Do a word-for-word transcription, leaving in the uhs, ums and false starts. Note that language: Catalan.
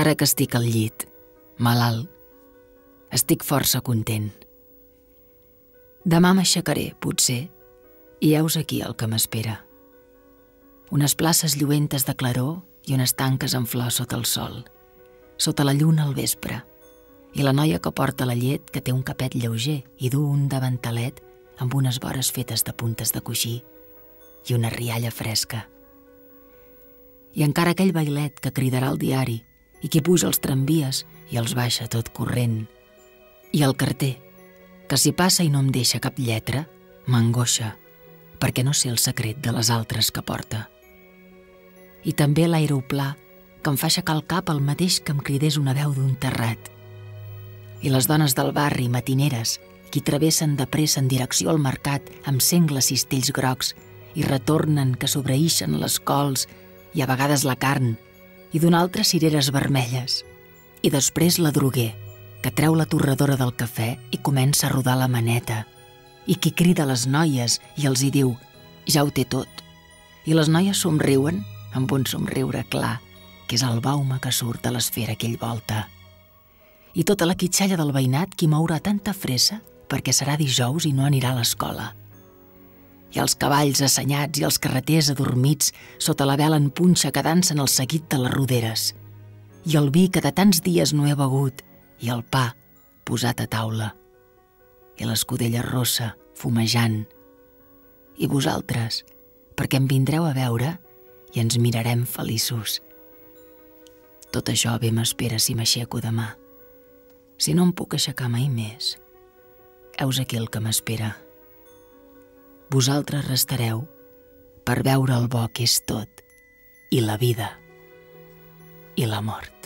Ara que estic al llit, malalt, estic força content. Demà m'aixecaré, potser, i heus aquí el que m'espera. Unes places lluentes de claror i unes tanques en flor sota el sol, sota la lluna al vespre, i la noia que porta la llet que té un capet lleuger i du un davantalet amb unes vores fetes de puntes de coixí i una rialla fresca. I encara aquell bailet que cridarà al diari i qui puja els tramvies i els baixa tot corrent. I el carter, que si passa i no em deixa cap lletra, m'angoixa, perquè no sé el secret de les altres que porta. I també l'aeroplà, que em fa aixecar el cap el mateix que em cridés una veu d'un terrat. I les dones del barri, matineres, qui travessen de pressa en direcció al mercat amb sengles cistells grocs i retornen que sobreïxen les cols i a vegades la carn, i d'una altra cireres vermelles. I després la droguer, que treu la torradora del cafè i comença a rodar la maneta, i qui crida a les noies i els hi diu «ja ho té tot». I les noies somriuen amb un somriure clar, que és el baume que surt de l'esfera que ell volta. I tota la quitxalla del veïnat qui mourà tanta fressa perquè serà dijous i no anirà a l'escola. I els cavalls assenyats i els carreters adormits sota la vela en punxa que dansen el seguit de les roderes. I el vi que de tants dies no he begut, i el pa posat a taula. I l'escudella rossa fumejant. I vosaltres, perquè em vindreu a veure i ens mirarem feliços. Tot això bé m'espera si m'aixeco demà. Si no em puc aixecar mai més, heus aquí el que m'espera. Vosaltres restareu per veure el bo que és tot, i la vida, i la mort.